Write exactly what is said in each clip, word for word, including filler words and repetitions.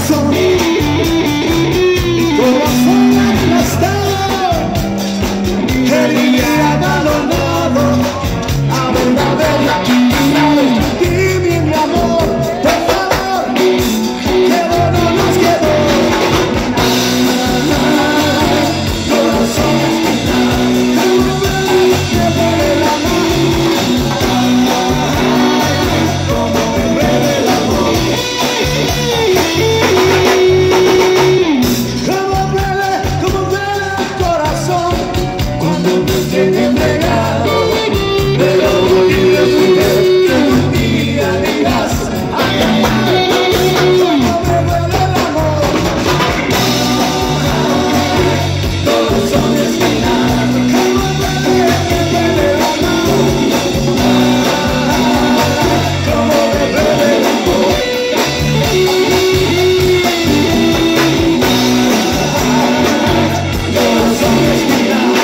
corazón, mi corazón aplastado, quería abandonado, abandonado. Dime mi amor, por favor, quedó no nos quedó. Corazón, como me duele el amor, como me duele el amor, como duele, como duele el corazón cuando me tiene entregado, pero voy a decir que un día dirás ay, como me duele el amor, corazón espinado, como duele, me duele el amor, como me duele el amor, corazón espinado.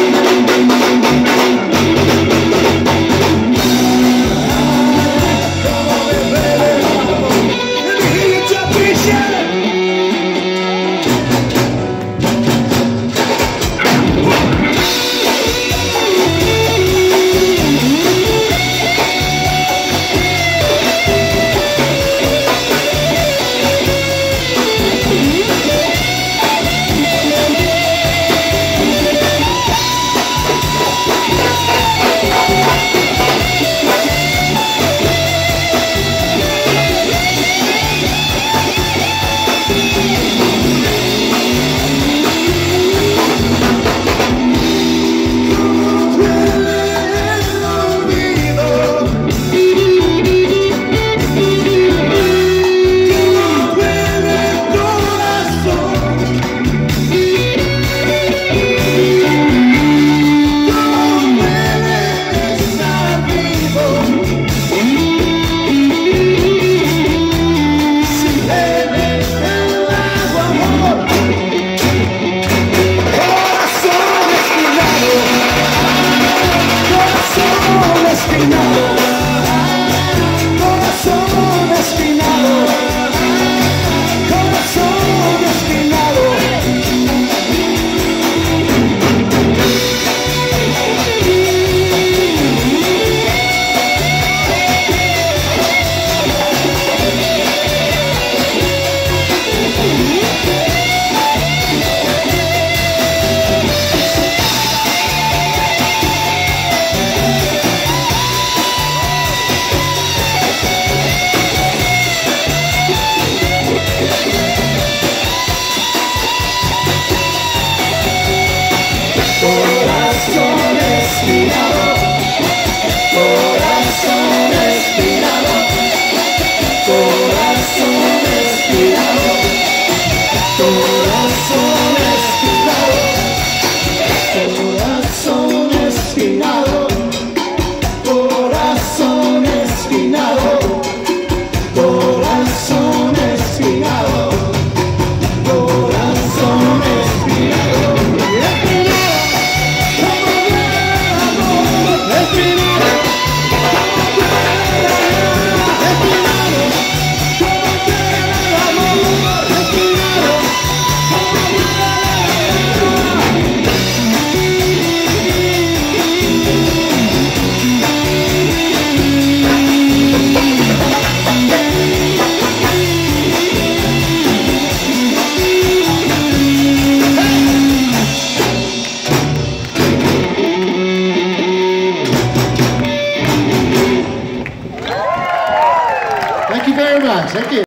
Thank you very much. Thank you.